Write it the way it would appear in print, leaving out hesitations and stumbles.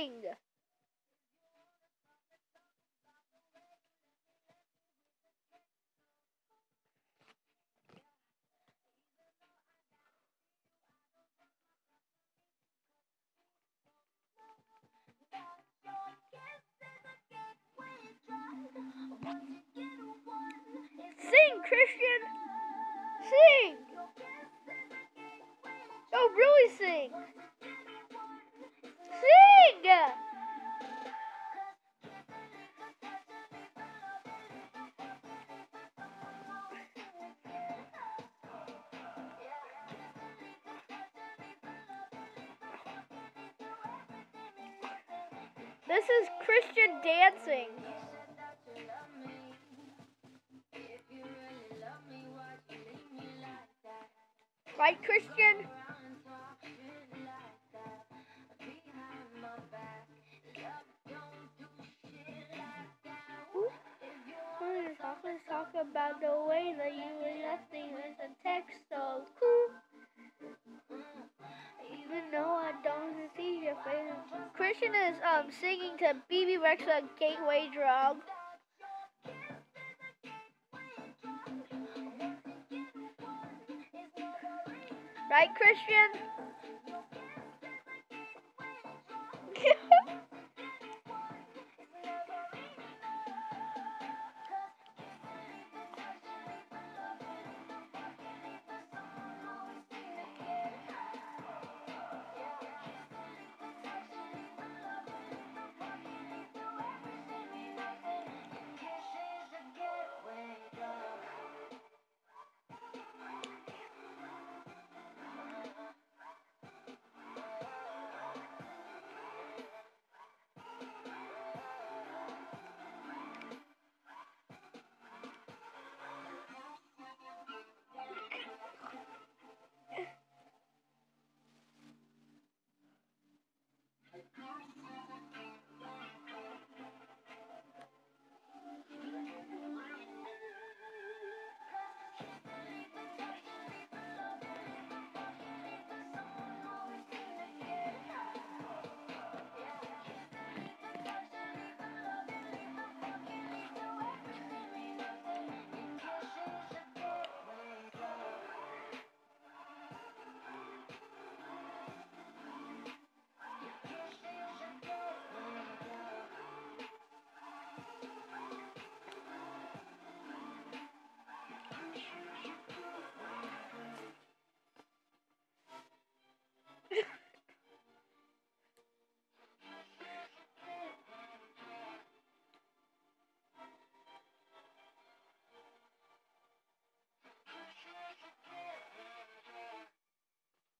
sing. Sing, Christian. Sing. Oh, really sing. Sing. This is Christian dancing. Right, Christian? Let's talk about the way that you were nothing as a text so cool. Even though I don't see your face. Christian is singing to BB Rexa Gateway Drug. Right, Christian?